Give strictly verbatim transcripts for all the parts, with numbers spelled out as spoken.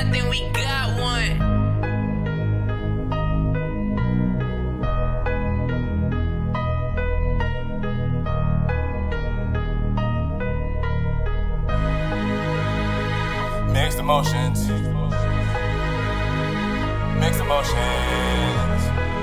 I think we got one. Mixed emotions. Mixed emotions.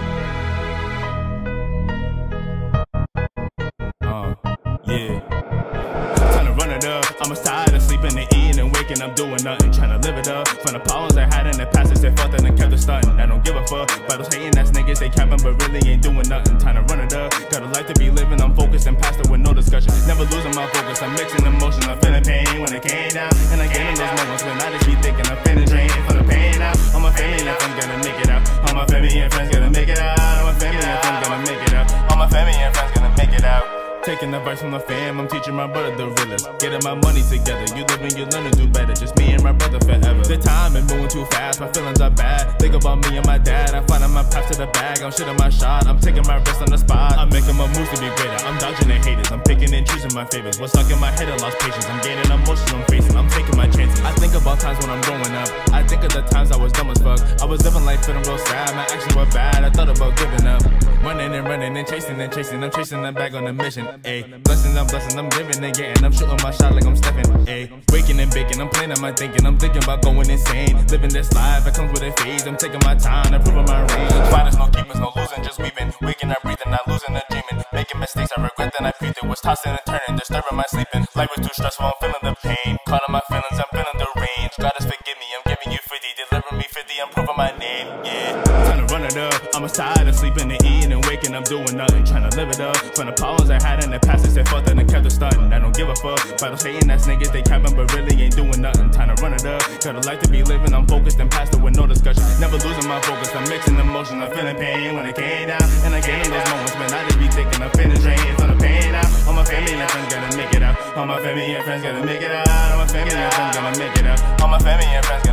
Uh, yeah. Time to run it up. I'm as tired of sleeping and eating and waking up doing nothing. Trying to live it up. From the problems I had in the past, they said fuck that and kept it stunting. I don't give a fuck. By those hating ass niggas, they capping but really ain't doing nothing. Time to run it up. Got a life to be living. I'm focused and past it with no discussion. Never losing my focus. I'm mixing emotions. I'm feeling pain when it came down. And I get in those moments when I just be thinking I'm feeling drained from the pain out. All my family and friends gonna make it out. All my family and friends gonna make it out. All my family and friends gonna make it out. All my family and friends gonna make it out. Taking advice from the fam, I'm teaching my brother the realest. Getting my money together, you live and you learn to do better. Just me and my brother forever. The time is moving too fast, my feelings are bad. Think about me and my dad, I'm finding my path to the bag. I'm shooting my shot, I'm taking my risk on the spot. I'm making my moves to be greater, I'm dodging the haters. I'm picking and choosing my favors. What's stuck in my head, I lost patience. I'm gaining emotions, I'm facing, I'm taking my chances. I think about times when I'm growing up. I think of the times I was dumb as fuck. I was living life feeling real sad, my actions were bad. I thought about giving up. Running and running and chasing and chasing. I'm chasing them back on a mission. Ayy, blessings, I'm blessing, I'm giving and getting. I'm shooting my shot like I'm stepping. Ayy, waking and baking, I'm planning my thinking. I'm thinking about going insane. Living this life, it comes with a phase. I'm taking my time, improving my range. Fighters, no keepers, no losing, just weaving. Waking up, breathing, not losing, and dreaming. Making mistakes, I regret that I breathed it. Was tossing and turning, disturbing my sleeping. Life was too stressful, I'm feeling the pain. Caught in my feelings, I'm feeling the range. God is forgive me, I'm giving you fifty. Delivering me fifty, I'm proving my name. Yeah, time to run it up. I'm as tired of sleeping and eating and waking up doing nothing. Trying to live it up. From the problems I had in the past, they said fuck that and kept it stunting. I don't give a fuck. By those hating ass niggas, they capping but really ain't doing nothing. Time to run it up. Got a life to be living, I'm focused and past it with no discussion. Never losing my focus, I'm mixing emotions. I'm feeling pain when it came down. And I get in those moments when I just be thinking I'm feeling drained from the pain out. All my family and friends gonna make it out. All my family and friends gonna make it out. All my family and friends gonna make it out. All my family and friends